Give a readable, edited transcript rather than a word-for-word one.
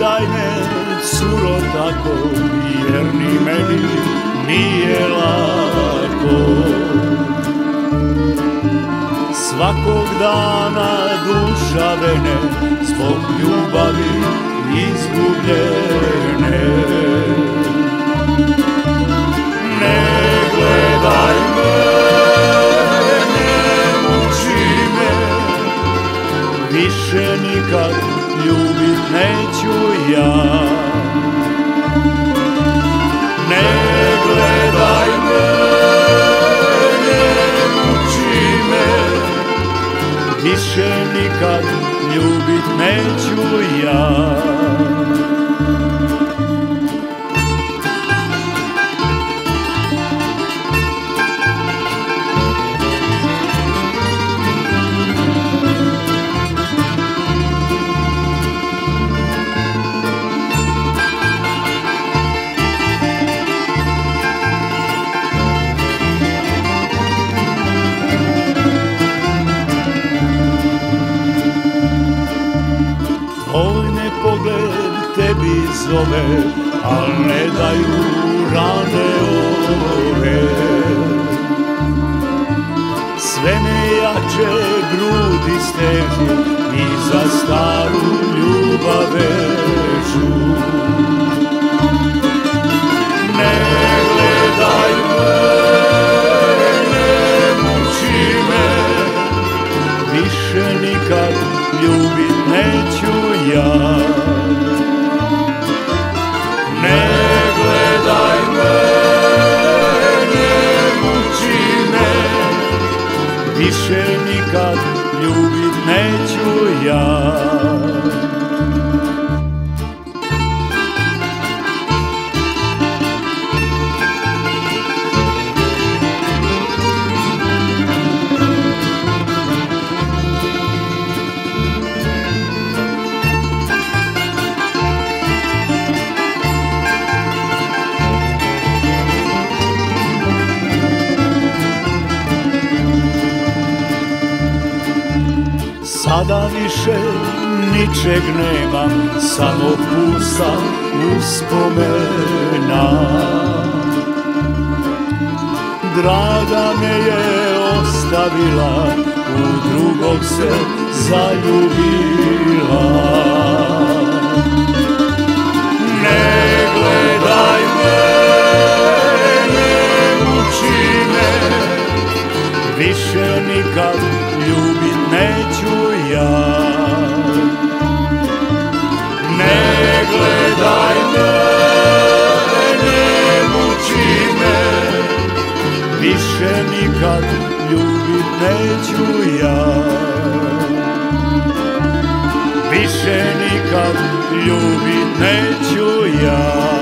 gledaj me, curo, tako, jer ni meni nije lako. Svakog dana duša vene, zbog ljubavi izgubljene. Ne gledaj me, ne muči me, više nikad ljubit neću ja. Ne gledaj me, ne muči me, više nikad ljubit neću ja. Pogled tebi zove, al ne daju rane ove. Sve me jače grudi stežu i za staru ljubav vežu. Ne gledaj me, ne muči me, više nikad ljubit neću ja. Ne gledaj me, ne muči me, više nikad ljubit neću ja. Sada više ničeg nemam, samo pusta uspomena. Draga me je ostavila, u drugog se zaljubila. Ne gledaj me, ne muči me, više nikad ljubit neću ja. Ne gledaj me, ne muči me, više nikad ljubit neću ja. Više nikad ljubit neću ja.